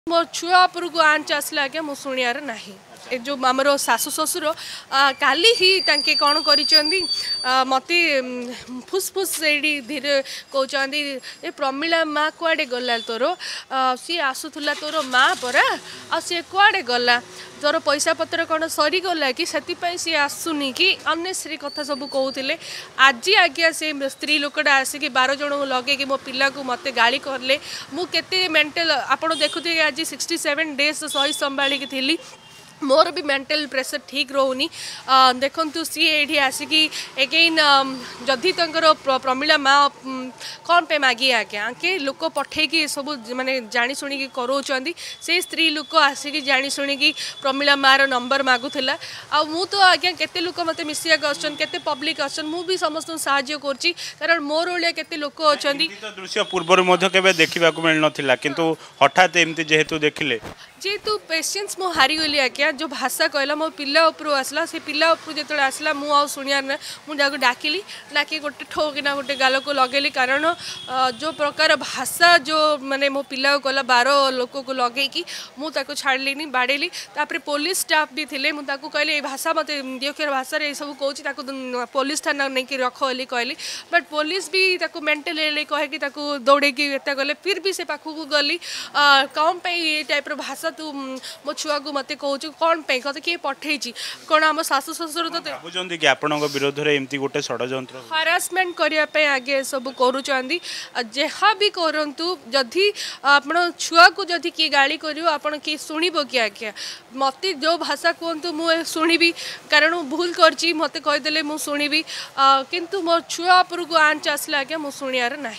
मो छुआ उपर को आंच आसला आज्ञा मु शुणियार ना जो आमर शाशु ससुर काली ही तांके कौन करिसेंती मते फुसफुस धीरे कहते ए प्रमिला माँ कुआडे गला तोर सी आसुला तोर माँ परा आ सी कुआडे गला तोर पैसा पत्र कौन सरीगला कि से आसुनी कि अनेसरी कथा सब कहते आज आज्ञा से स्त्री लोकटा आसिक 12 जन लगे मो पिला को मत गाड़ी करले मुझे मेंटल आपड़ देखुए आज 67 डेज सही संभाली थी मोर भी मेंटल प्रेशर ठीक रोनी देखु सी ये आसिकी एगेन जदि प्रमिला माँ कौन पे मागी आज्ञा आके लोक पठेकी सब माने जानी शुणी कराउछंती से स्त्री लोक आसिकी जानी शुणी प्रमिला मार नंबर मागुला आ मु तो आज्ञा केते लोक मते मिसिया आछन केते पब्लिक आछन मु भी समस्त साहाय्य करची कारण मोर ओलिया केते लोक अछंती दृश्य पूर्व मध्य केबे देखिबा को मिल नथिला किंतु हठात एमती जेहेतु देखिले जेहेतु पेशेंस मु हारीगली आज्ञा जो भाषा कहला मो पिला उपर आसला से पिला उपर जो आसला मु आ शुणियार ना मुझे डाकिली डाकी गोटे ठोकिना गोटे गाल को लगेली कारण जो प्रकार भाषा जो माने मो पिला कला 12 लोक को लगेकी मुझे छाड़ली बाड़ेली तापर पुलिस स्टाफ भी थे मुझे कहली ये भाषा मत दिक्षर भाषा ये सब कौन पुलिस थाना नहीं रख बोली कहली बट पुलिस भी मेंटल कहे दौड़े गले फिर भी से पाखक गली कौन ये टाइप भाषा तू मो छुआ को मत कहूँ कौन कत किए पठे कौन आम शाशु ससुर तो विरोध में गोटे षड्यंत्र हारासमेंट करने आगे सब करुँच जहाँ भी करूँ जदि आप छुआ को जदि किए गाड़ी कर किए शुणव कि आज्ञा मत जो भाषा कहतु मुझे शुणी कारण भूल कर मत कहीदे मुझे शुणी किंतु मो छुआ उपर को आंच आसला आज्ञा मु शुणियार ना।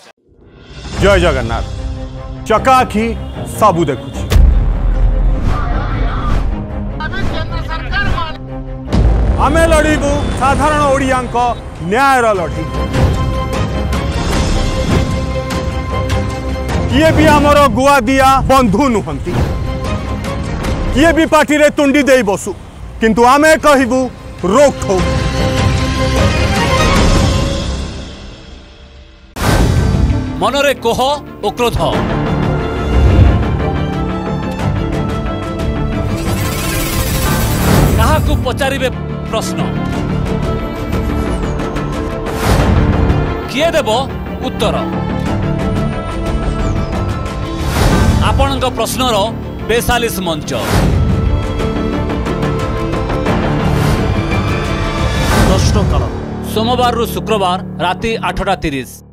जय जगन्नाथ चकाखी सबू देखुची आमे लड़बू साधारण ओडियांक न्यायर लड़ी किए भी आमर गुआ दिया बंधु नुहंती किए भी पार्टी रे तुंडी दे बसु किंतु आमे कहबू रोक ठोक मनरे कोह ओ क्रोध काहाकू पचारिबे प्रश्न किए देव उत्तर आपणक प्रश्नर बेसालिस मंच प्रश्नकाल सोमवार रु शुक्रवार राति 8:30।